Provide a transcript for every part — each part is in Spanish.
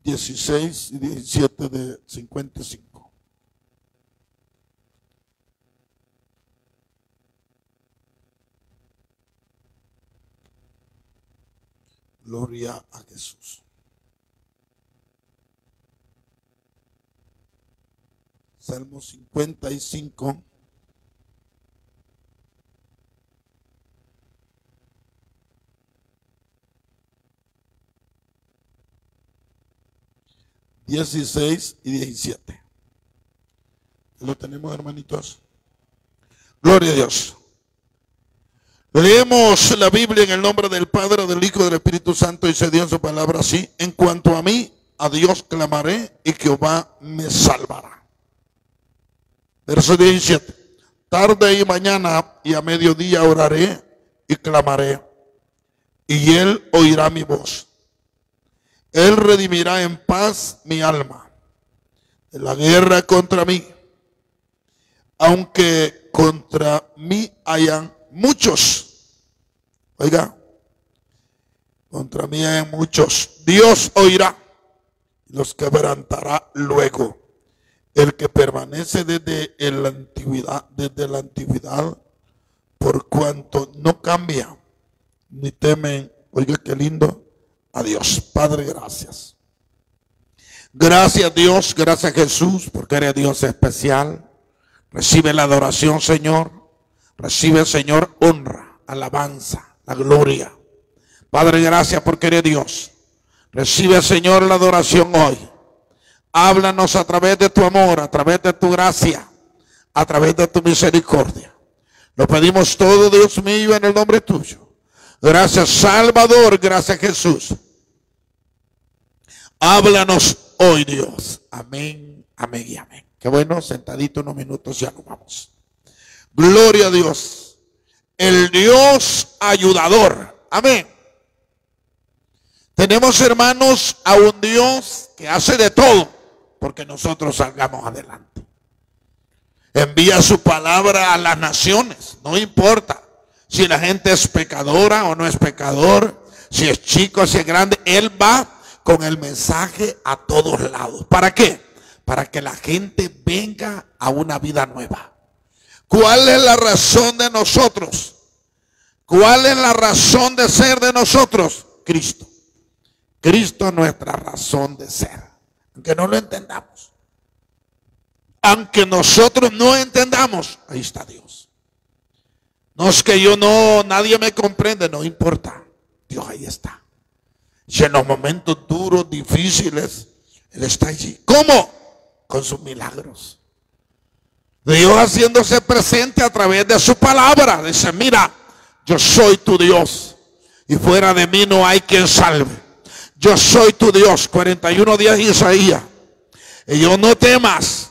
16 y 17 de 55. Gloria a Jesús. Salmo 55. (16 y 17). ¿Lo tenemos, hermanitos? Gloria a Dios. Leemos la Biblia en el nombre del Padre, del Hijo y del Espíritu Santo, y se dio en su palabra así: en cuanto a mí, a Dios clamaré y Jehová me salvará. Verso 17. Tarde y mañana y a mediodía oraré y clamaré, y él oirá mi voz. Él redimirá en paz mi alma de la guerra contra mí. Aunque contra mí hayan muchos, oiga, contra mí hayan muchos, Dios oirá y los quebrantará luego. El que permanece desde la antigüedad, por cuanto no cambia ni temen, oiga qué lindo, a Dios. Padre, gracias. Gracias, Dios, gracias, Jesús, porque eres Dios especial. Recibe la adoración, Señor. Recibe, Señor, honra, alabanza, la gloria. Padre, gracias porque eres Dios. Recibe, Señor, la adoración hoy. Háblanos a través de tu amor, a través de tu gracia, a través de tu misericordia. Lo pedimos todo, Dios mío, en el nombre tuyo. Gracias, Salvador. Gracias, Jesús. Háblanos hoy, Dios. Amén, amén y amén. Qué bueno, sentadito unos minutos, ya nos vamos. Gloria a Dios. El Dios ayudador. Amén. Tenemos, hermanos, a un Dios que hace de todo porque nosotros salgamos adelante. Envía su palabra a las naciones. No importa si la gente es pecadora o no es pecador, si es chico o si es grande. Él va con el mensaje a todos lados. ¿Para qué? Para que la gente venga a una vida nueva. ¿Cuál es la razón de nosotros? ¿Cuál es la razón de ser de nosotros? Cristo. Cristo es nuestra razón de ser. Aunque no lo entendamos. Aunque nosotros no entendamos, ahí está Dios. No es que nadie me comprende, no importa. Dios ahí está. Si en los momentos duros, difíciles, Él está allí. ¿Cómo? Con sus milagros. Dios haciéndose presente a través de su palabra. Dice, mira, yo soy tu Dios y fuera de mí no hay quien salve. Yo soy tu Dios. 41 días Isaías. Y yo no temas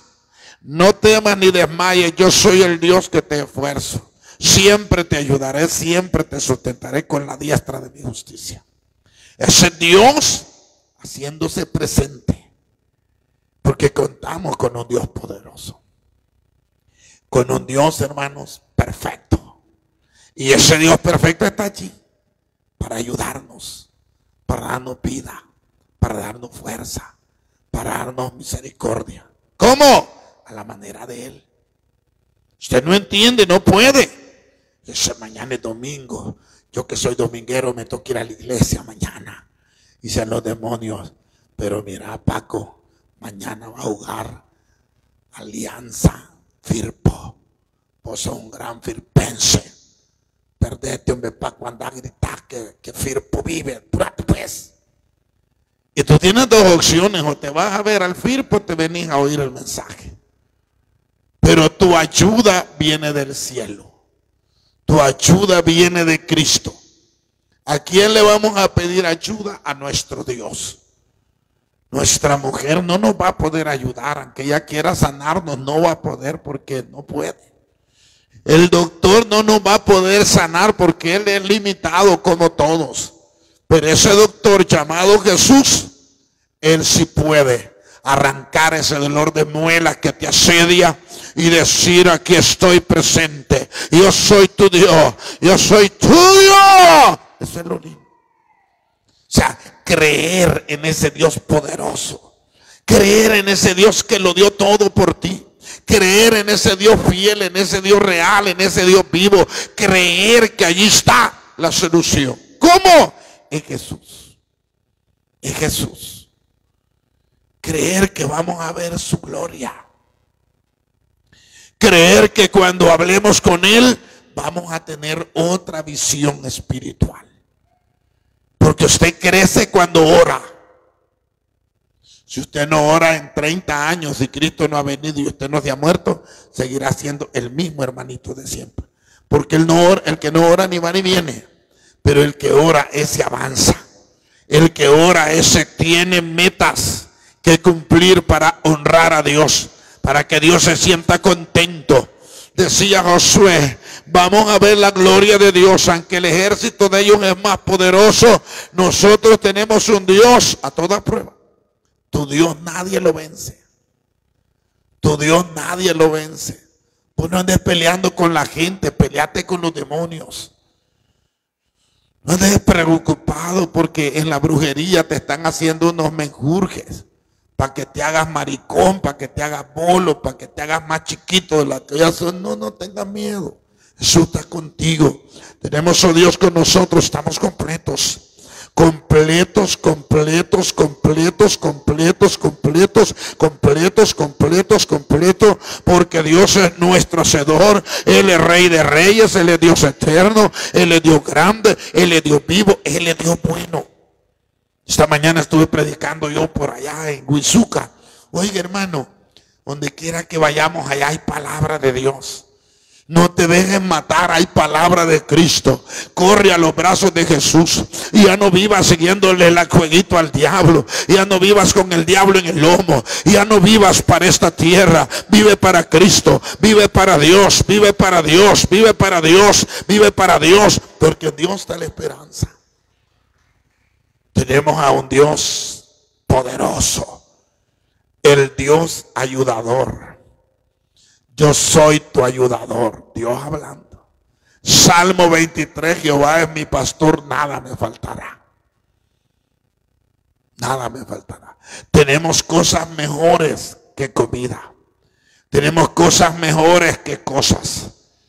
ni desmayes. Yo soy el Dios que te esfuerzo. Siempre te ayudaré, siempre te sustentaré con la diestra de mi justicia. Ese Dios haciéndose presente. Porque contamos con un Dios poderoso. Con un Dios, hermanos, perfecto. Y ese Dios perfecto está allí para ayudarnos, para darnos vida, para darnos fuerza, para darnos misericordia. ¿Cómo? A la manera de Él. Usted no entiende, no puede. Dice, mañana es domingo. Yo que soy dominguero me toca ir a la iglesia mañana. Dicen los demonios, pero mira, Paco, mañana va a jugar Alianza, Firpo. Vos sos un gran firpense. Perdete, hombre, Paco, anda a gritar que Firpo vive. Apúrate, pues. Y tú tienes dos opciones: o te vas a ver al Firpo o te venís a oír el mensaje. Pero tu ayuda viene del cielo. Tu ayuda viene de Cristo. ¿A quién le vamos a pedir ayuda? A nuestro Dios. Nuestra mujer no nos va a poder ayudar. Aunque ella quiera sanarnos, no va a poder porque no puede. El doctor no nos va a poder sanar porque él es limitado como todos. Pero ese doctor llamado Jesús, él sí puede arrancar ese dolor de muelas que te asedia y decir, aquí estoy presente. Yo soy tu Dios. Yo soy tuyo. Eso es lo lindo. O sea, creer en ese Dios poderoso, creer en ese Dios que lo dio todo por ti, creer en ese Dios fiel, en ese Dios real, en ese Dios vivo, creer que allí está la solución. ¿Cómo? En Jesús, en Jesús. Creer que vamos a ver su gloria. Creer que cuando hablemos con Él vamos a tener otra visión espiritual. Porque usted crece cuando ora. Si usted no ora en 30 años y Cristo no ha venido y usted no se ha muerto, seguirá siendo el mismo hermanito de siempre. Porque el que no ora ni va ni viene. Pero el que ora, ese avanza. El que ora, ese tiene metas que cumplir para honrar a Dios, para que Dios se sienta contento. Decía Josué, vamos a ver la gloria de Dios, aunque el ejército de ellos es más poderoso, nosotros tenemos un Dios a toda prueba. Tu Dios nadie lo vence. Tu Dios nadie lo vence. Pues no andes peleando con la gente, peleate con los demonios. No andes preocupado porque en la brujería te están haciendo unos menjurjes para que te hagas maricón, para que te hagas bolo, para que te hagas más chiquito de la que ya son. No tengas miedo. Jesús está contigo. Tenemos a Dios con nosotros. Estamos completos. Completos, completos, completos, completos, completos, completos, completos, completos, porque Dios es nuestro hacedor. Él es Rey de Reyes, Él es Dios eterno, Él es Dios grande, Él es Dios vivo, Él es Dios bueno. Esta mañana estuve predicando yo por allá en Huizuca. Oiga, hermano, donde quiera que vayamos, allá hay palabra de Dios. No te dejen matar, hay palabra de Cristo. Corre a los brazos de Jesús. Y ya no vivas siguiéndole el jueguito al diablo. Ya no vivas con el diablo en el lomo. Ya no vivas para esta tierra. Vive para Cristo. Vive para Dios. Vive para Dios. Vive para Dios. Vive para Dios. Porque en Dios está la esperanza. Tenemos a un Dios poderoso. El Dios ayudador. Yo soy tu ayudador. Dios hablando. Salmo 23, Jehová es mi pastor, nada me faltará. Nada me faltará. Tenemos cosas mejores que comida. Tenemos cosas mejores que cosas.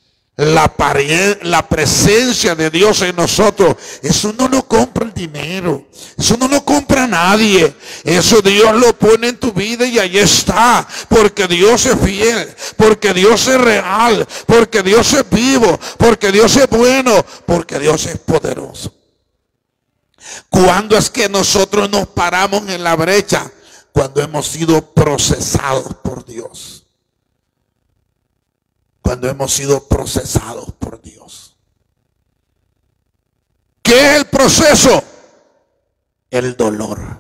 La presencia de Dios en nosotros, eso no lo compra el dinero, eso no lo compra nadie, eso Dios lo pone en tu vida y ahí está, porque Dios es fiel, porque Dios es real, porque Dios es vivo, porque Dios es bueno, porque Dios es poderoso. ¿Cuándo es que nosotros nos paramos en la brecha? Cuando hemos sido procesados por Dios. Cuando hemos sido procesados por Dios. ¿Qué es el proceso? El dolor.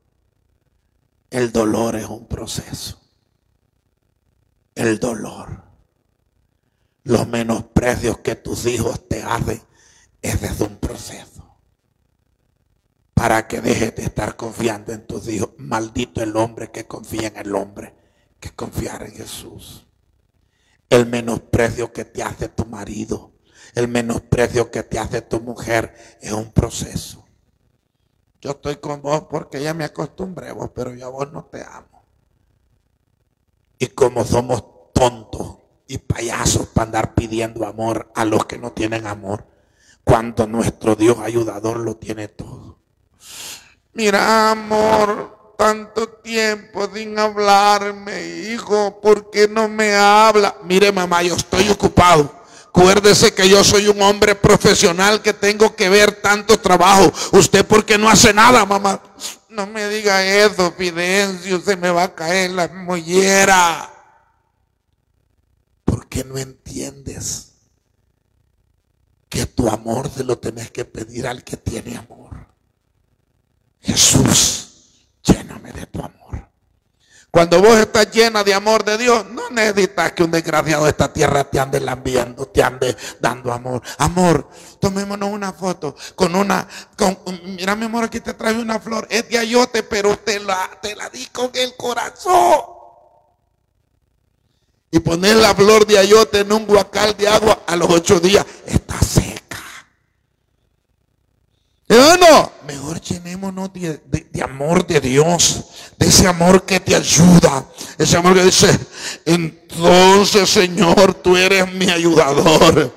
El dolor es un proceso. El dolor. Los menosprecios que tus hijos te hacen es desde un proceso. Para que dejes de estar confiando en tus hijos. Maldito el hombre que confía en el hombre, que confiar en Jesús. El menosprecio que te hace tu marido, el menosprecio que te hace tu mujer es un proceso. Yo estoy con vos porque ya me acostumbré vos, pero yo a vos no te amo. Y como somos tontos y payasos para andar pidiendo amor a los que no tienen amor, cuando nuestro Dios ayudador lo tiene todo. Mira, amor, tanto tiempo sin hablarme, hijo, ¿por qué no me habla? Mire, mamá, yo estoy ocupado. Acuérdese que yo soy un hombre profesional que tengo que ver tanto trabajo. ¿Usted por qué no hace nada, mamá? No me diga eso, Fidencio, se me va a caer la mollera. ¿Por qué no entiendes que tu amor se lo tenés que pedir al que tiene amor? Jesús. Lléname de tu amor. Cuando vos estás llena de amor de Dios, no necesitas que un desgraciado de esta tierra te ande lambiendo, te ande dando amor. Amor, tomémonos una foto mira, mi amor, aquí te traje una flor. Es de ayote, pero te la di con el corazón. Y poner la flor de ayote en un guacal de agua, a los 8 días está seca. ¿No? mejor llenémonos de amor de Dios, de ese amor que te ayuda, ese amor que dice, entonces Señor, tú eres mi ayudador.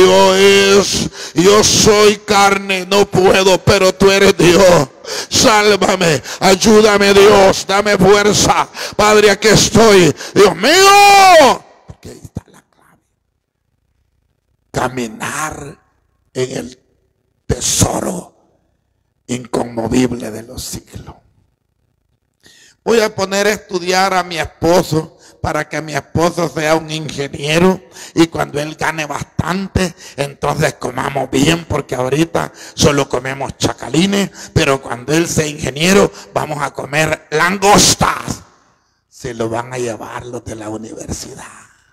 Yo soy carne, no puedo, pero tú eres Dios. Sálvame, ayúdame Dios, dame fuerza. Padre, aquí estoy, Dios mío. Porque ahí está la clave. Caminar en el tesoro inconmovible de los siglos. Voy a poner a estudiar a mi esposo para que mi esposo sea un ingeniero y cuando él gane bastante, entonces comamos bien, porque ahorita solo comemos chacalines, pero cuando él sea ingeniero vamos a comer langostas. Se lo van a llevar los de la universidad.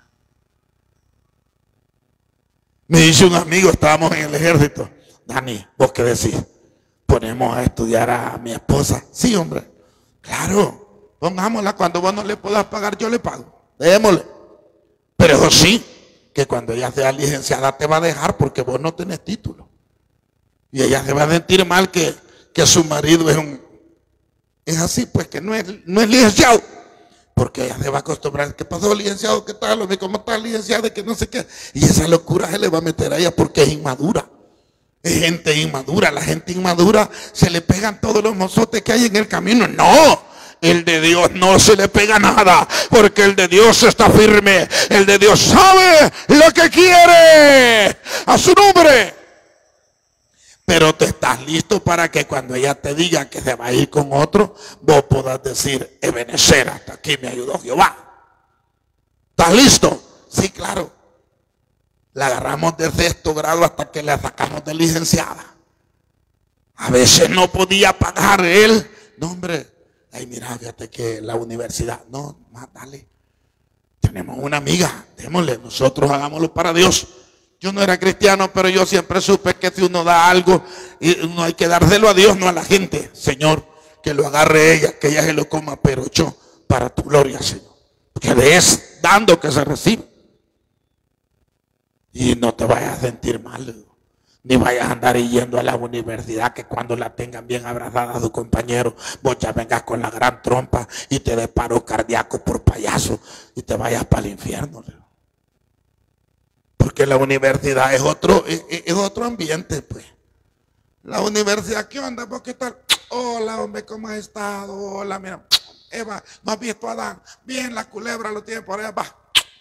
Me dice un amigo, estábamos en el ejército, Dani, ¿vos qué decís? ¿Ponemos a estudiar a mi esposa? Sí, hombre. Claro, pongámosla, cuando vos no le puedas pagar, yo le pago. Démosle. Pero eso sí, que cuando ella sea licenciada te va a dejar porque vos no tenés título. Y ella se va a sentir mal que su marido es así, pues que no es licenciado. Porque ella se va a acostumbrar. ¿Qué pasó, licenciado? ¿Qué tal? ¿Cómo está, licenciado? Que no sé qué. Y esa locura se le va a meter a ella porque es inmadura. Es gente inmadura. La gente inmadura se le pegan todos los mozotes que hay en el camino. No, el de Dios no se le pega nada, porque el de Dios está firme. El de Dios sabe lo que quiere. A su nombre. Pero te estás listo para que cuando ella te diga que se va a ir con otro, vos puedas decir, Ebenezer, hasta aquí me ayudó Jehová. ¿Estás listo? Sí, claro. La agarramos de sexto grado hasta que la sacamos de licenciada. A veces no podía pagar él. No, hombre. Ay, mira, fíjate que la universidad. No, más dale. Tenemos una amiga. Démosle. Nosotros hagámoslo para Dios. Yo no era cristiano, pero yo siempre supe que si uno da algo, no hay que dárselo a Dios, no a la gente. Señor, que lo agarre ella, que ella se lo coma, pero yo, para tu gloria, Señor. Que es dando que se recibe. Y no te vayas a sentir mal, ni vayas a andar yendo a la universidad, que cuando la tengan bien abrazada a su compañero, vos ya vengas con la gran trompa y te dé paro cardíaco por payaso y te vayas para el infierno. Porque la universidad es otro ambiente, pues. La universidad, ¿qué onda? ¿Vos qué tal? Hola, hombre, ¿cómo has estado? Hola, mira, Eva, ¿no has visto a Adán? Bien, la culebra lo tiene por allá, va.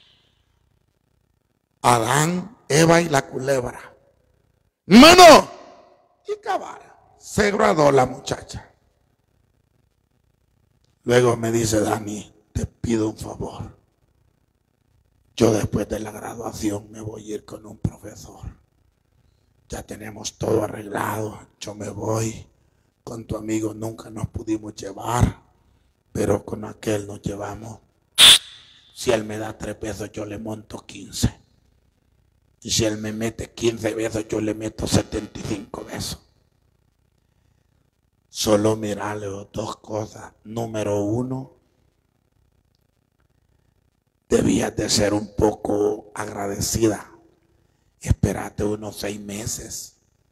Adán, Eva y la culebra. ¡Mano! Y cabal, se graduó la muchacha. Luego me dice, Dani, te pido un favor. Yo después de la graduación me voy a ir con un profesor. Ya tenemos todo arreglado. Yo me voy. Con tu amigo nunca nos pudimos llevar, pero con aquel nos llevamos. Si él me da 3 pesos, yo le monto 15. Y si él me mete 15 pesos, yo le meto 75 pesos. Solo mirarle 2 cosas. Número 1, debías de ser un poco agradecida. Espérate unos 6 meses.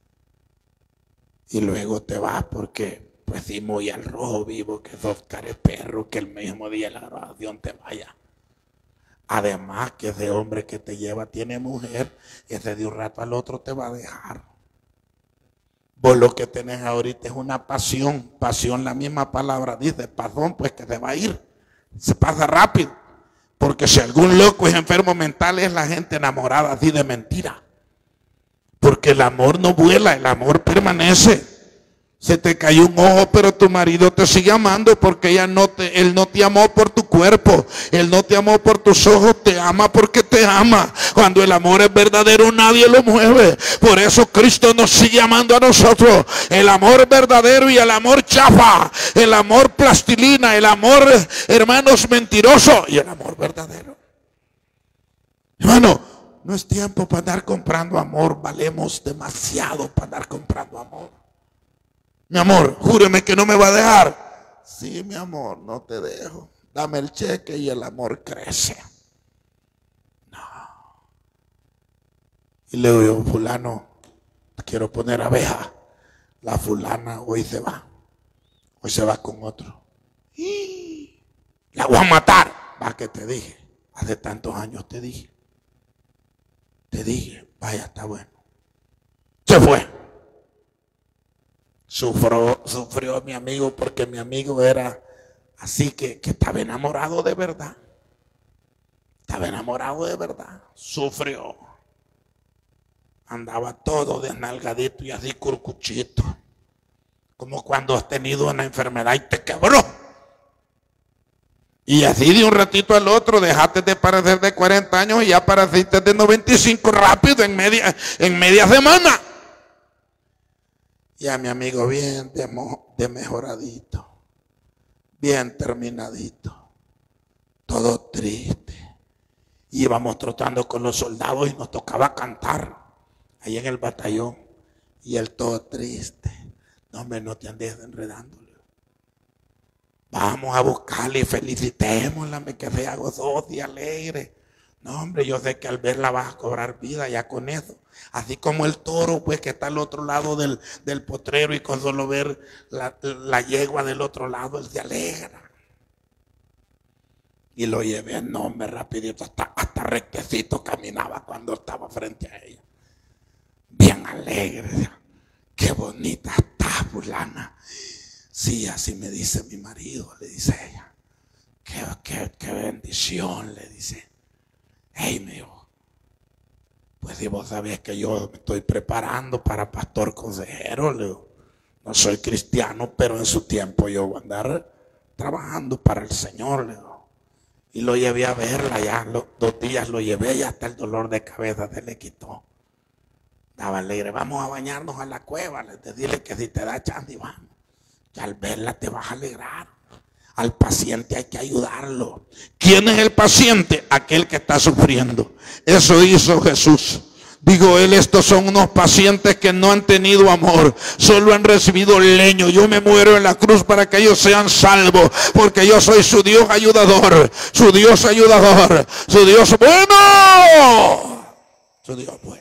Y luego te vas porque, pues sí, muy al rojo vivo, que sos careperro, que el mismo día de la graduación te vaya. Además que ese hombre que te lleva tiene mujer, ese de un rato al otro te va a dejar. Vos lo que tenés ahorita es una pasión. Pasión, la misma palabra dice, pasión, pues que se va a ir. Se pasa rápido. Porque si algún loco es enfermo mental, es la gente enamorada así de mentira. Porque el amor no vuela, el amor permanece. Se te cayó un ojo, pero tu marido te sigue amando porque él no te amó por tu cuerpo. Él no te amó por tus ojos, te ama porque te ama. Cuando el amor es verdadero, nadie lo mueve. Por eso Cristo nos sigue amando a nosotros. El amor verdadero y el amor chafa. El amor plastilina, el amor, hermanos, mentiroso y el amor verdadero. Hermano, no es tiempo para andar comprando amor. Valemos demasiado para andar comprando amor. Mi amor, júreme que no me va a dejar. Sí, mi amor, no te dejo. Dame el cheque y el amor crece. No. Y le digo, fulano, quiero poner abeja. la fulana hoy se va con otro. La voy a matar. Va, que te dije, hace tantos años te dije, vaya, está bueno. Se fue. Sufrió mi amigo, porque mi amigo era así que estaba enamorado de verdad. Sufrió. Andaba todo desnalgadito y así curcuchito. Como cuando has tenido una enfermedad y te quebró. Y así de un ratito al otro dejaste de parecer de 40 años y ya pareciste de 95 rápido en media semana. Y a mi amigo bien de mejoradito, bien terminadito, todo triste. Íbamos trotando con los soldados y nos tocaba cantar ahí en el batallón. Y él todo triste. No, hombre, no te andes enredándole. Vamos a buscarle y felicitémosla, que sea gozosa y alegre. No, hombre, yo sé que al verla vas a cobrar vida ya con eso. Así como el toro, pues, que está al otro lado del potrero, y con solo ver la yegua del otro lado, él se alegra. Y lo llevé, no, hombre, rapidito, hasta rectecito caminaba cuando estaba frente a ella. Bien alegre. Qué bonita está, fulana. Sí, así me dice mi marido, le dice ella. Qué bendición, le dice. Hey, me dijo, pues si vos sabés que yo me estoy preparando para pastor consejero, le digo, no soy cristiano, pero en su tiempo yo voy a andar trabajando para el Señor, le digo. Y lo llevé a verla, ya 2 días lo llevé y hasta el dolor de cabeza se le quitó. Estaba alegre. Vamos a bañarnos a la cueva, dile que si te da chance y vamos. Que al verla te vas a alegrar. Al paciente hay que ayudarlo. ¿Quién es el paciente? Aquel que está sufriendo. Eso hizo Jesús. Digo él, estos son unos pacientes que no han tenido amor, solo han recibido leño. Yo me muero en la cruz para que ellos sean salvos, porque yo soy su Dios ayudador, su Dios ayudador, su Dios bueno, su Dios bueno.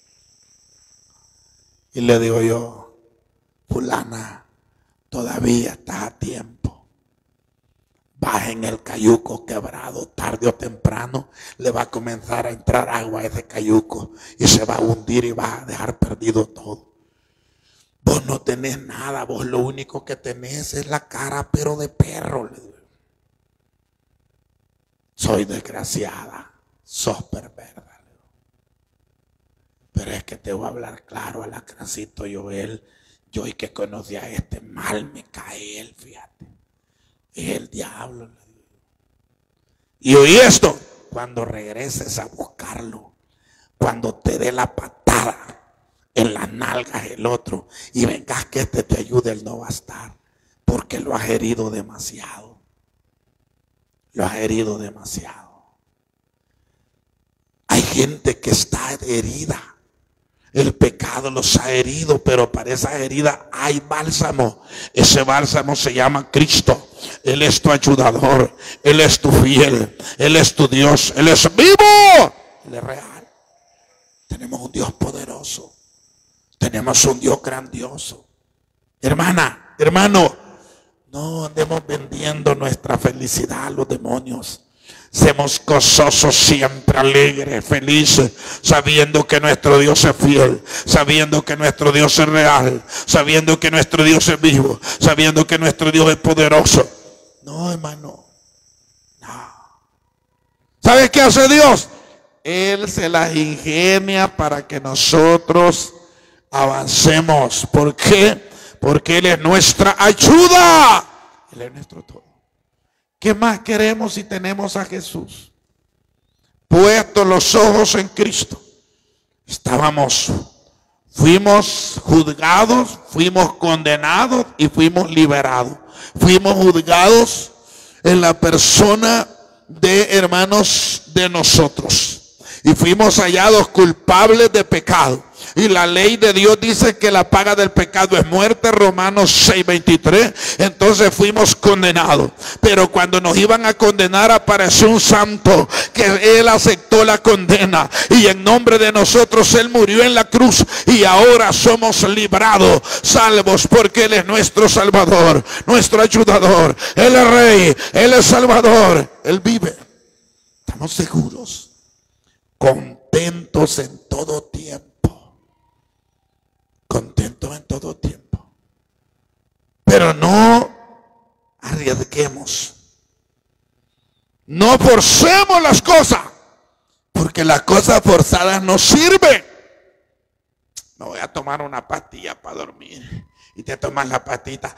Y le digo yo, fulana, todavía estás a tiempo. Vas en el cayuco quebrado, tarde o temprano le va a comenzar a entrar agua a ese cayuco y se va a hundir y vas a dejar perdido todo. Vos no tenés nada, vos lo único que tenés es la cara, pero de perro. Soy desgraciada, sos perversa. Pero es que te voy a hablar claro, a la Alacrancito Joel, yo y que conocí a este, mal me cae él, fíjate. Es el diablo. Y oí esto, cuando regreses a buscarlo, cuando te dé la patada en las nalgas el otro y vengas que este te ayude, él no va a estar, porque lo has herido demasiado. Lo has herido demasiado. Hay gente que está herida. El pecado los ha herido, pero para esa herida hay bálsamo. Ese bálsamo se llama Cristo. Él es tu ayudador, Él es tu fiel, Él es tu Dios, Él es vivo, Él es real. Tenemos un Dios poderoso, tenemos un Dios grandioso. Hermana, hermano, no andemos vendiendo nuestra felicidad a los demonios. Seamos gozosos siempre, alegres, felices, sabiendo que nuestro Dios es fiel, sabiendo que nuestro Dios es real, sabiendo que nuestro Dios es vivo, sabiendo que nuestro Dios es poderoso. No, hermano, no. ¿Sabes qué hace Dios? Él se las ingenia para que nosotros avancemos. ¿Por qué? Porque Él es nuestra ayuda. Él es nuestro todo. ¿Qué más queremos si tenemos a Jesús? Puestos los ojos en Cristo. Fuimos juzgados, fuimos condenados y fuimos liberados. Fuimos juzgados en la persona de hermanos de nosotros. Y fuimos hallados culpables de pecado. Y la ley de Dios dice que la paga del pecado es muerte, Romanos 6:23. Entonces fuimos condenados. Pero cuando nos iban a condenar apareció un santo que él aceptó la condena. Y en nombre de nosotros él murió en la cruz. Y ahora somos librados, salvos, porque él es nuestro Salvador, nuestro ayudador. Él es Rey, él es Salvador, él vive. Estamos seguros, contentos en todo tiempo. Contentos en todo tiempo. Pero no arriesguemos. No forcemos las cosas, porque las cosas forzadas no sirven. Me voy a tomar una pastilla para dormir. Y te tomas la pastita.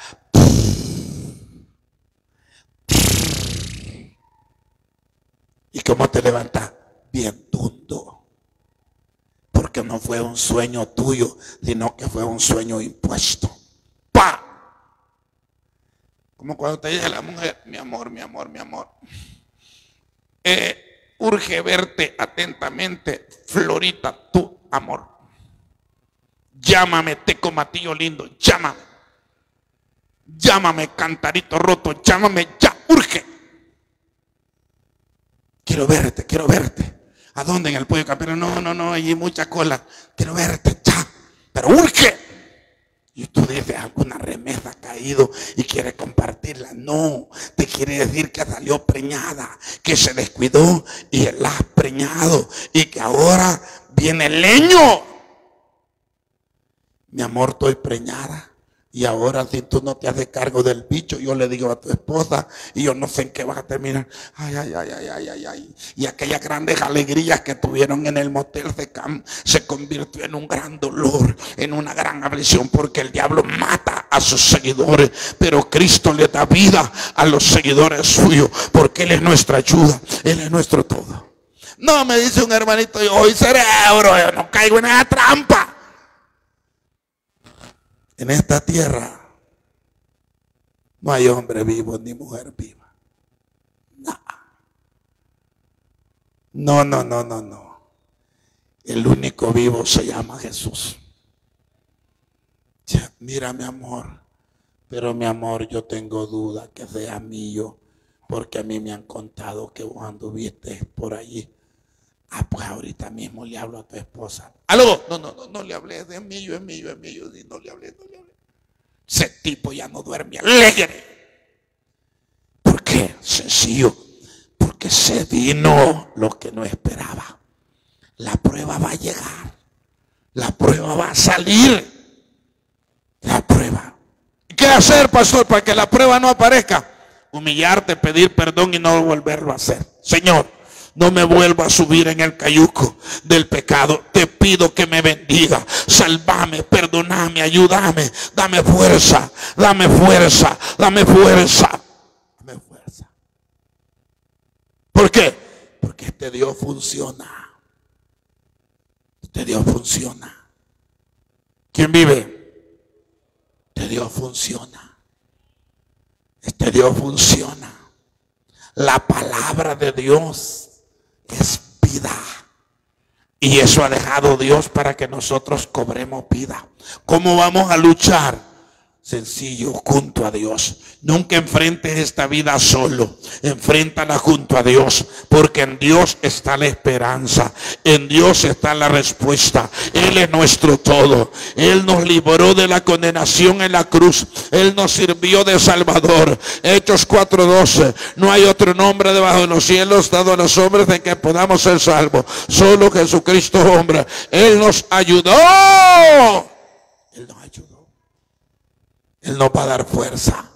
¿Y cómo te levantas? Bien tundo. Porque no fue un sueño tuyo, sino que fue un sueño impuesto. ¡Pa! Como cuando te dice la mujer, mi amor, mi amor, mi amor. Urge verte atentamente, Florita, tu amor. Llámame, Teco Matillo lindo, llámame. Llámame, Cantarito roto, llámame ya, urge. Quiero verte, quiero verte. ¿A dónde? En el pollo campero. No, hay mucha cola. Quiero verte ya, pero urge. Y tú dices, alguna remesa ha caído y quiere compartirla. No, te quiere decir que salió preñada, que se descuidó y la has preñado y que ahora viene el leño. Mi amor, estoy preñada. Y ahora si tú no te haces cargo del bicho, yo le digo a tu esposa y yo no sé en qué vas a terminar. Ay. Y aquellas grandes alegrías que tuvieron en el motel se convirtió en un gran dolor, en una gran aflicción, porque el diablo mata a sus seguidores, pero Cristo le da vida a los seguidores suyos, porque Él es nuestra ayuda, Él es nuestro todo. No, me dice un hermanito, yo hoy cerebro, yo no caigo en esa trampa. En esta tierra no hay hombre vivo ni mujer viva. No. El único vivo se llama Jesús. Mira, mi amor, pero mi amor, yo tengo duda que sea mío, porque a mí me han contado que vos anduviste por allí. Pues ahorita mismo le hablo a tu esposa. ¡Aló! No le hablé, es mío. Sí, no le hablé. Ese tipo ya no duerme alegre. ¿Por qué? Sencillo. Porque se vino lo que no esperaba. La prueba va a llegar. La prueba va a salir. La prueba. ¿Qué hacer, pastor, para que la prueba no aparezca? Humillarte, pedir perdón y no volverlo a hacer. Señor, no me vuelva a subir en el cayuco del pecado. Te pido que me bendiga. Sálvame, perdóname, ayúdame. Dame fuerza. ¿Por qué? Porque este Dios funciona. ¿Quién vive? Este Dios funciona. La palabra de Dios es vida. Y eso ha dejado Dios para que nosotros cobremos vida. ¿Cómo vamos a luchar? Sencillo, junto a Dios. Nunca enfrentes esta vida solo. Enfréntala junto a Dios. Porque en Dios está la esperanza. En Dios está la respuesta. Él es nuestro todo. Él nos libró de la condenación en la cruz. Él nos sirvió de Salvador. Hechos 4:12. No hay otro nombre debajo de los cielos dado a los hombres en que podamos ser salvos. Solo Jesucristo hombre. Él nos ayudó. Él nos va a dar fuerza.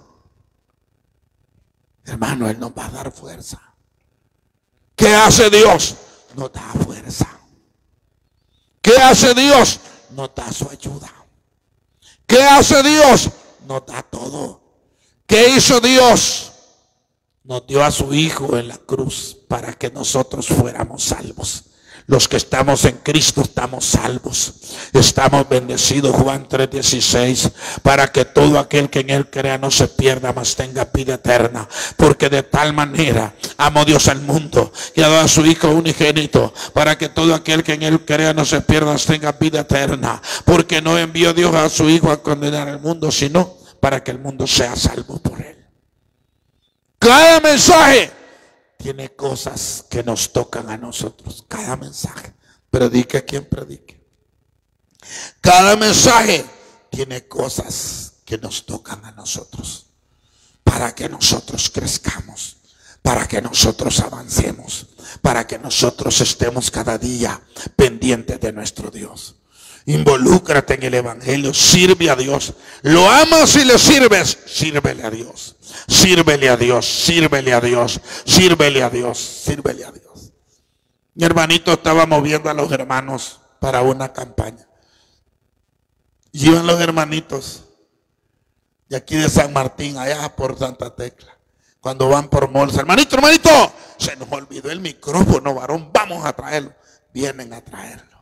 Hermano, Él nos va a dar fuerza. ¿Qué hace Dios? Nos da fuerza. ¿Qué hace Dios? Nos da su ayuda. ¿Qué hace Dios? Nos da todo. ¿Qué hizo Dios? Nos dio a su Hijo en la cruz para que nosotros fuéramos salvos. Los que estamos en Cristo estamos salvos, estamos bendecidos. Juan 3:16, para que todo aquel que en él crea no se pierda, mas tenga vida eterna. Porque de tal manera amó Dios al mundo, que ha dado a su Hijo unigénito, para que todo aquel que en él crea no se pierda, mas tenga vida eterna. Porque no envió Dios a su Hijo a condenar al mundo, sino para que el mundo sea salvo por él. Cada mensaje tiene cosas que nos tocan a nosotros. Cada mensaje. Predique quien predique. Cada mensaje tiene cosas que nos tocan a nosotros. Para que nosotros crezcamos. Para que nosotros avancemos. Para que nosotros estemos cada día pendientes de nuestro Dios. Involúcrate en el evangelio, sirve a Dios. Lo amas y le sirves, sírvele a Dios. Sírvele a Dios, sírvele a Dios, sírvele a Dios, sírvele a Dios. Mi hermanito estaba moviendo a los hermanos para una campaña. Y iban los hermanitos de aquí de San Martín, allá por Santa Tecla. Cuando van por Molsa, hermanito, se nos olvidó el micrófono, varón, vamos a traerlo. Vienen a traerlo.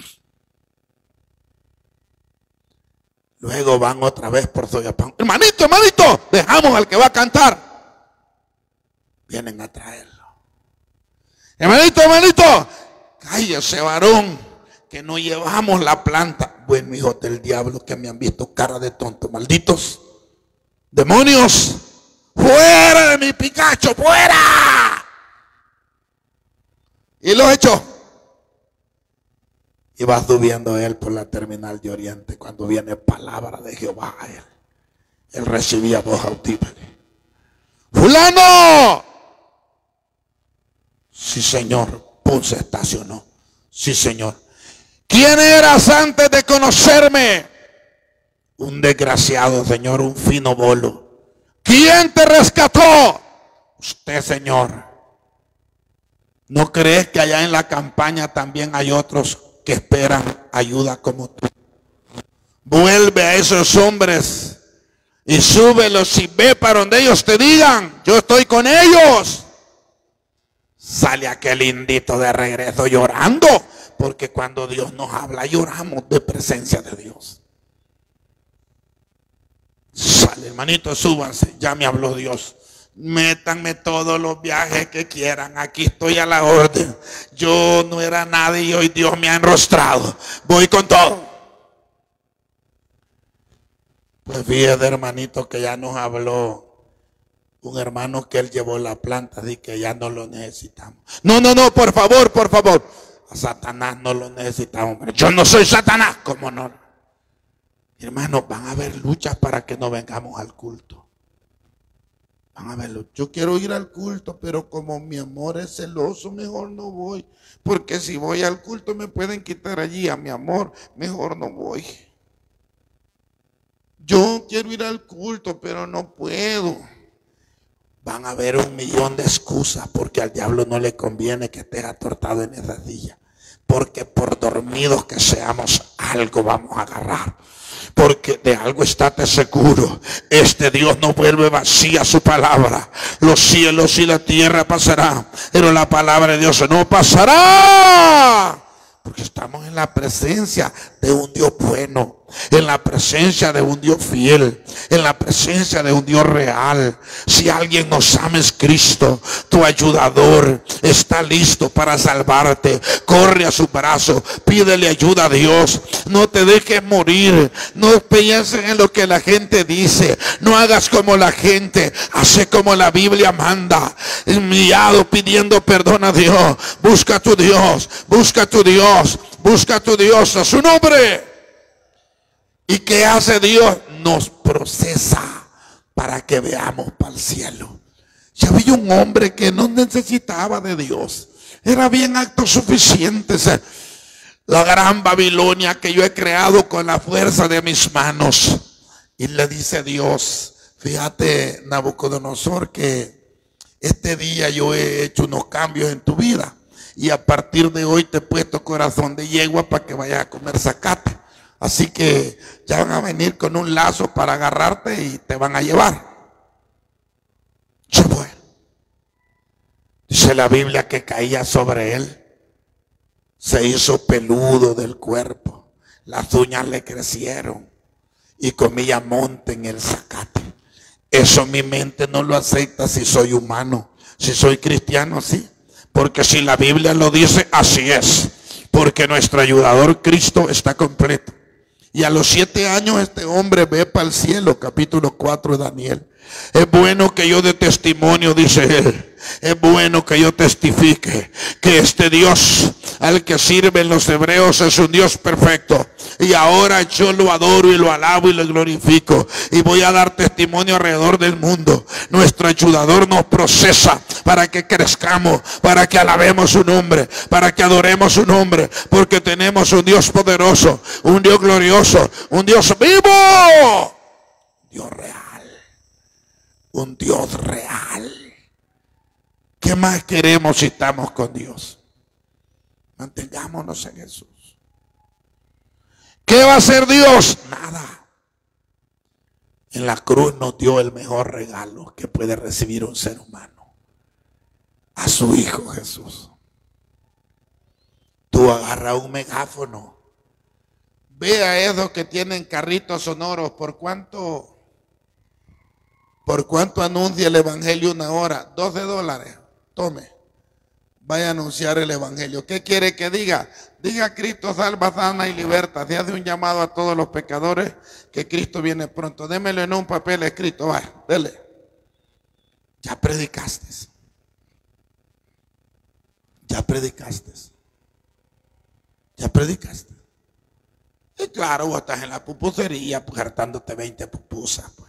Luego van otra vez por Soyapan. Hermanito, dejamos al que va a cantar. Vienen a traerlo. Hermanito, cállese, varón, que no llevamos la planta. Bueno, hijos del diablo, que me han visto cara de tonto. Malditos demonios, fuera de mi Picacho, fuera. Y lo echó. Y va subiendo él por la terminal de Oriente. Cuando viene palabra de Jehová a él, él recibía voz audible. ¡Fulano! Sí, señor. Pum, se estacionó. Sí, señor. ¿Quién eras antes de conocerme? Un desgraciado, señor, un fino bolo. ¿Quién te rescató? Usted, señor. ¿No crees que allá en la campaña también hay otros que esperan ayuda como tú? Vuelve a esos hombres y súbelos y ve para donde ellos te digan, yo estoy con ellos. Sale aquel indito de regreso llorando, porque cuando Dios nos habla lloramos de presencia de Dios. Sale, hermanito, súbanse, ya me habló Dios. Métanme todos los viajes que quieran, aquí estoy a la orden. Yo no era nadie y hoy Dios me ha enrostrado. Voy con todo. Pues fíjate, hermanito, que ya nos habló un hermano que él llevó la planta, así que ya no lo necesitamos. No, por favor. A Satanás no lo necesitamos. Yo no soy Satanás, ¿cómo no? Hermanos, van a haber luchas para que no vengamos al culto. Van a verlo. Yo quiero ir al culto, pero como mi amor es celoso, mejor no voy. Porque si voy al culto me pueden quitar allí a mi amor, mejor no voy. Yo quiero ir al culto, pero no puedo. Van a haber 1,000,000 de excusas, porque al diablo no le conviene que estés atortado en esa silla. Porque por dormidos que seamos, algo vamos a agarrar. Porque de algo estate seguro, este Dios no vuelve vacía su palabra. Los cielos y la tierra pasarán, pero la palabra de Dios no pasará. Porque estamos en la presencia de un Dios bueno, en la presencia de un Dios fiel, en la presencia de un Dios real. Si alguien nos ama es Cristo, tu ayudador está listo para salvarte. Corre a su brazo, pídele ayuda a Dios. No te dejes morir, no pienses en lo que la gente dice, no hagas como la gente, hace como la Biblia manda. Enviado pidiendo perdón a Dios. Busca a tu Dios, busca a tu Dios, busca a tu Dios, a su nombre. ¿Y qué hace Dios? Nos procesa para que veamos para el cielo. Ya había un hombre que no necesitaba de Dios, era bien autosuficiente. La gran Babilonia que yo he creado con la fuerza de mis manos. Y le dice Dios, fíjate, Nabucodonosor, que este día yo he hecho unos cambios en tu vida. Y a partir de hoy te he puesto corazón de yegua para que vayas a comer zacate. Así que ya van a venir con un lazo para agarrarte y te van a llevar. Se fue. Dice la Biblia que caía sobre él Se hizo peludo del cuerpo. Las uñas le crecieron y comía monte en el zacate. Eso mi mente no lo acepta si soy humano. Si soy cristiano, sí. Porque si la Biblia lo dice, así es. Porque nuestro ayudador Cristo está completo. Y a los 7 años este hombre ve para el cielo, capítulo 4 de Daniel. Es bueno que yo dé testimonio, dice él. Es bueno que yo testifique que este Dios al que sirven los hebreos es un Dios perfecto. Y ahora yo lo adoro y lo alabo y lo glorifico. Y voy a dar testimonio alrededor del mundo. Nuestro ayudador nos procesa para que crezcamos, para que alabemos su nombre, para que adoremos su nombre. Porque tenemos un Dios poderoso, un Dios glorioso, un Dios vivo, Dios real. Un Dios real. ¿Qué más queremos si estamos con Dios? Mantengámonos en Jesús. ¿Qué va a hacer Dios? Nada. En la cruz nos dio el mejor regalo que puede recibir un ser humano. A su Hijo Jesús. Tú agarras un megáfono. Ve a esos que tienen carritos sonoros. ¿Por cuánto anuncia el evangelio una hora? $12. Tome. Vaya a anunciar el evangelio. ¿Qué quiere que diga? Diga: Cristo salva, sana y liberta. Se hace un llamado a todos los pecadores que Cristo viene pronto. Démelo en un papel escrito. Vaya, dele. Ya predicaste. Ya predicaste. Ya predicaste. Y claro, vos estás en la pupusería hartándote 20 pupusas, pues.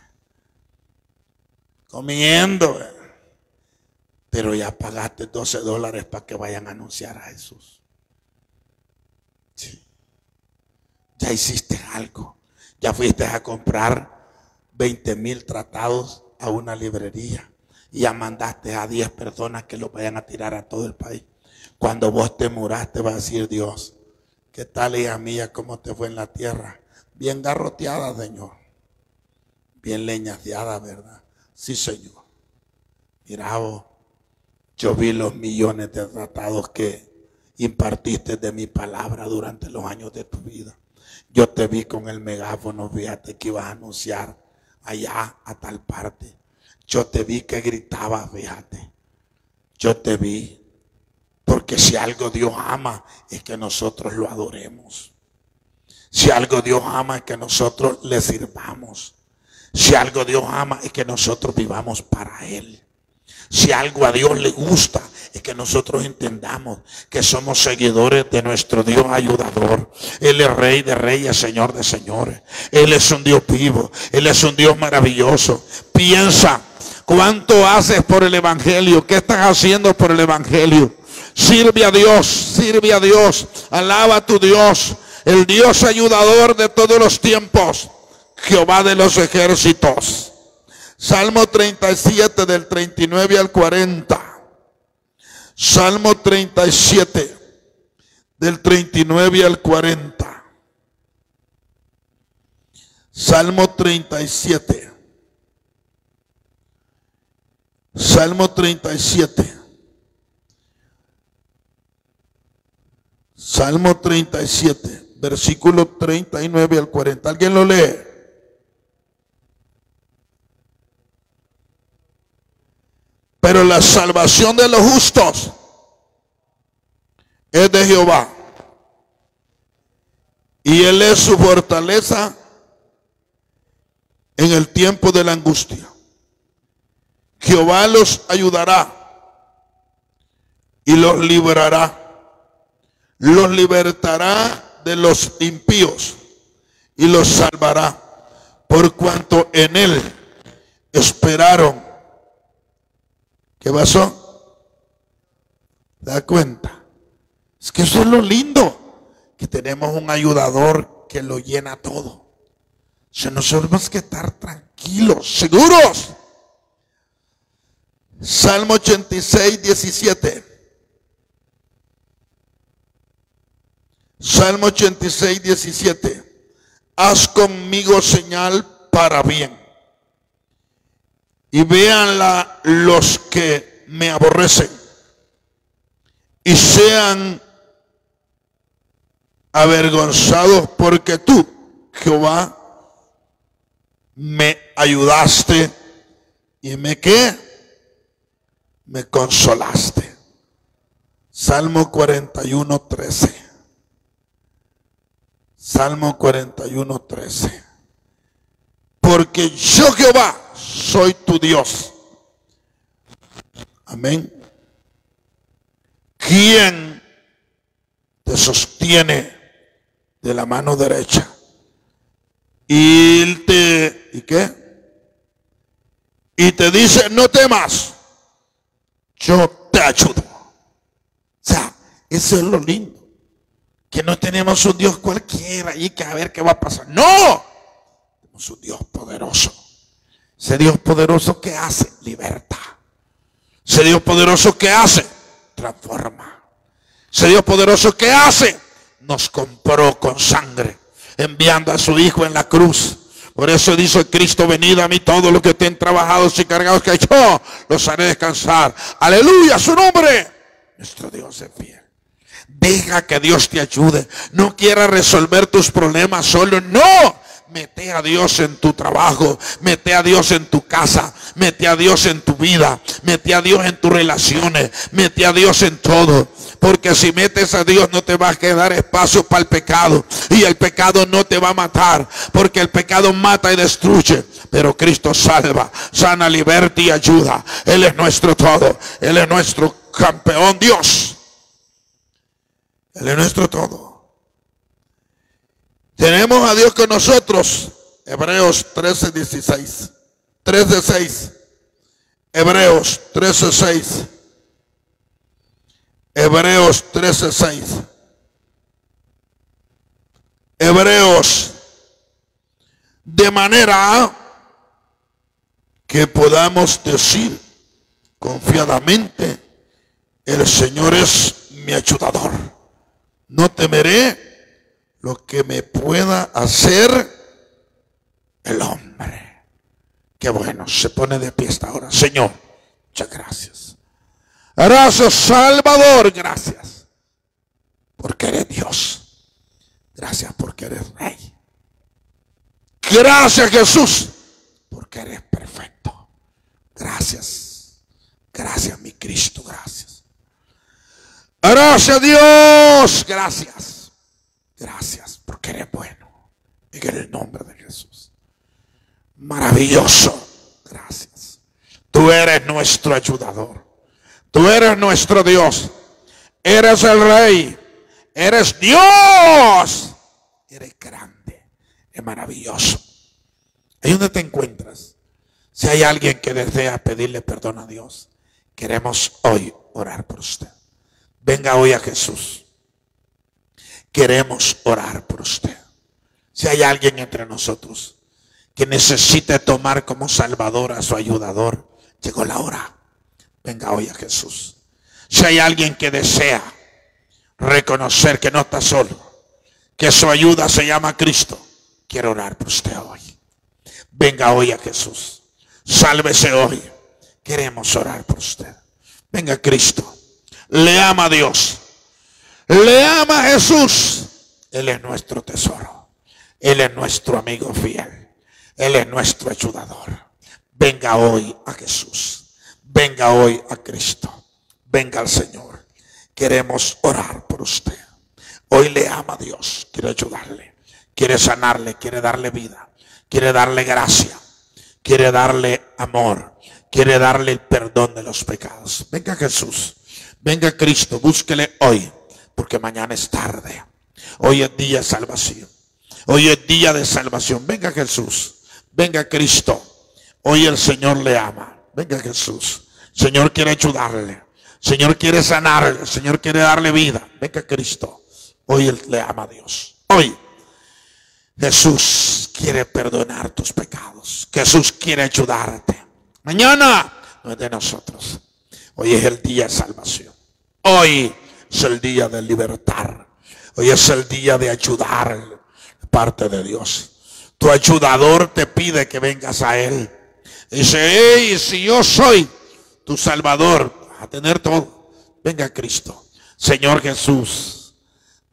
Comiendo. Pero ya pagaste $12 para que vayan a anunciar a Jesús. Sí. Ya hiciste algo. Ya fuiste a comprar 20,000 tratados a una librería. Y ya mandaste a 10 personas que los vayan a tirar a todo el país. Cuando vos te muraste, va a decir Dios: ¿qué tal, hija mía? ¿Cómo te fue en la tierra? Bien garroteada, Señor. Bien leñaseada, ¿verdad? Sí, Señor. Mira vos, yo vi los millones de tratados que impartiste de mi palabra durante los años de tu vida. Yo te vi con el megáfono, fíjate que ibas a anunciar allá a tal parte. Yo te vi que gritabas, fíjate. Yo te vi. Porque si algo Dios ama es que nosotros lo adoremos. Si algo Dios ama es que nosotros le sirvamos. Si algo Dios ama es que nosotros vivamos para Él. Si algo a Dios le gusta es que nosotros entendamos que somos seguidores de nuestro Dios ayudador. Él es Rey de reyes, Señor de señores. Él es un Dios vivo. Él es un Dios maravilloso. Piensa, ¿cuánto haces por el evangelio? ¿Qué estás haciendo por el evangelio? Sirve a Dios, alaba a tu Dios, el Dios ayudador de todos los tiempos, Jehová de los ejércitos. Salmo 37 del 39 al 40. Salmo 37 del 39 al 40. Salmo 37. Salmo 37. Salmo 37, versículo 39 al 40. ¿Alguien lo lee? Pero la salvación de los justos es de Jehová, y Él es su fortaleza en el tiempo de la angustia. Jehová los ayudará y los librará. Los libertará de los impíos y los salvará, por cuanto en Él esperaron. ¿Qué pasó? ¿Te das cuenta? Es que eso es lo lindo, que tenemos un ayudador que lo llena todo. O sea, nosotros tenemos que estar tranquilos, seguros. Salmo 86, 17. Salmo 86, 17. Haz conmigo señal para bien, y véanla los que me aborrecen, y sean avergonzados porque tú, Jehová, me ayudaste y me ¿qué? Me consolaste. Salmo 41:13. Salmo 41:13. Porque yo, Jehová, soy tu Dios. Amén. ¿Quién te sostiene de la mano derecha? ¿Y qué? Y te dice, no temas, yo te ayudo. O sea, eso es lo lindo. Que no tenemos un Dios cualquiera y que a ver qué va a pasar. ¡No! Tenemos un Dios poderoso. Ese Dios poderoso que hace, libertad. Ese Dios poderoso que hace, transforma. Ese Dios poderoso que hace, nos compró con sangre, enviando a su Hijo en la cruz. Por eso dice Cristo, venid a mí todos los que estén trabajados y cargados, que yo los haré descansar. Aleluya, su nombre. Nuestro Dios es fiel. Deja que Dios te ayude. No quieras resolver tus problemas solo. No. Mete a Dios en tu trabajo. Mete a Dios en tu casa. Mete a Dios en tu vida. Mete a Dios en tus relaciones. Mete a Dios en todo. Porque si metes a Dios no te va a quedar espacio para el pecado. Y el pecado no te va a matar. Porque el pecado mata y destruye. Pero Cristo salva, sana, liberta y ayuda. Él es nuestro todo. Él es nuestro campeón Dios. Él es nuestro todo. Tenemos a Dios con nosotros. Hebreos 13:16. 3:6. Hebreos 13:6. Hebreos 13:6. Hebreos. De manera que podamos decir confiadamente, el Señor es mi ayudador. No temeré lo que me pueda hacer el hombre. Qué bueno, se pone de pie esta hora. Señor, muchas gracias. Gracias, Salvador, gracias. Porque eres Dios. Gracias porque eres Rey. Gracias, Jesús, porque eres perfecto. Gracias. Gracias, mi Cristo, gracias. Gracias, Dios, gracias. Gracias porque eres bueno. En el nombre de Jesús. Maravilloso. Gracias. Tú eres nuestro ayudador. Tú eres nuestro Dios. Eres el Rey. Eres Dios. Eres grande. Es maravilloso. Ahí donde te encuentras. Si hay alguien que desea pedirle perdón a Dios, queremos hoy orar por usted. Venga hoy a Jesús. Queremos orar por usted. Si hay alguien entre nosotros que necesite tomar como Salvador a su ayudador, llegó la hora. Venga hoy a Jesús. Si hay alguien que desea reconocer que no está solo, que su ayuda se llama Cristo, quiero orar por usted hoy. Venga hoy a Jesús. Sálvese hoy. Queremos orar por usted. Venga Cristo. Le ama a Dios. Le ama a Jesús. Él es nuestro tesoro. Él es nuestro amigo fiel. Él es nuestro ayudador. Venga hoy a Jesús. Venga hoy a Cristo. Venga al Señor. Queremos orar por usted. Hoy le ama a Dios. Quiere ayudarle. Quiere sanarle. Quiere darle vida. Quiere darle gracia. Quiere darle amor. Quiere darle el perdón de los pecados. Venga Jesús. Venga Cristo. Búsquele hoy. Porque mañana es tarde. Hoy es día de salvación. Hoy es día de salvación. Venga Jesús. Venga Cristo. Hoy el Señor le ama. Venga Jesús. Señor quiere ayudarle. Señor quiere sanarle. Señor quiere darle vida. Venga Cristo. Hoy Él le ama a Dios. Hoy Jesús quiere perdonar tus pecados. Jesús quiere ayudarte. Mañana no es de nosotros. Hoy es el día de salvación. Hoy es el día de libertar. Hoy es el día de ayudar de parte de Dios. Tu ayudador te pide que vengas a Él. Dice, hey, si yo soy tu Salvador, vas a tener todo. Venga Cristo. Señor Jesús,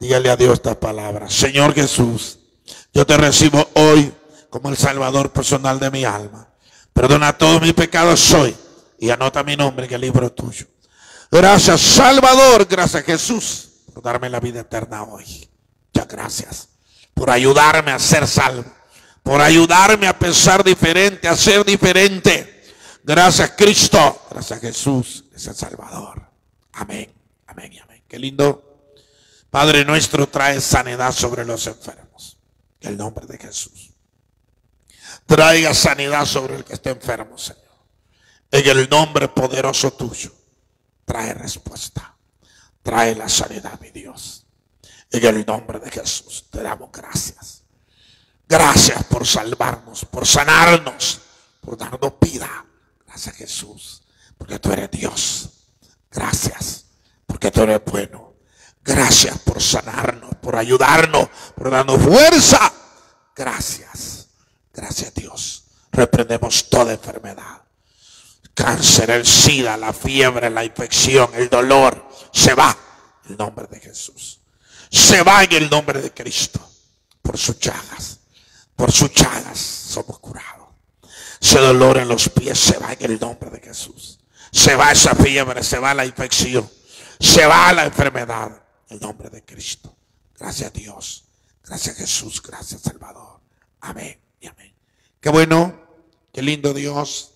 Dígale a Dios estas palabras. Señor Jesús, yo te recibo hoy como el Salvador personal de mi alma. Perdona todos mis pecados hoy y anota mi nombre en el libro tuyo. Gracias, Salvador. Gracias, Jesús, por darme la vida eterna hoy. Muchas gracias por ayudarme a ser salvo, por ayudarme a pensar diferente, a ser diferente. Gracias, Cristo. Gracias, Jesús, es el Salvador. Amén, amén y amén. Qué lindo. Padre nuestro, trae sanidad sobre los enfermos. En el nombre de Jesús. Traiga sanidad sobre el que esté enfermo, Señor. En el nombre poderoso tuyo. Trae respuesta. Trae la sanidad, mi Dios. En el nombre de Jesús te damos gracias. Gracias por salvarnos, por sanarnos, por darnos vida. Gracias, Jesús, porque tú eres Dios. Gracias, porque tú eres bueno. Gracias por sanarnos, por ayudarnos, por darnos fuerza. Gracias, gracias, Dios. Reprendemos toda enfermedad. Cáncer, el SIDA, la fiebre, la infección, el dolor, se va en el nombre de Jesús. Se va en el nombre de Cristo. Por sus llagas somos curados. Ese dolor en los pies se va en el nombre de Jesús. Se va esa fiebre, se va la infección, se va la enfermedad en el nombre de Cristo. Gracias a Dios, gracias a Jesús, gracias Salvador. Amén y amén. Qué bueno, qué lindo Dios.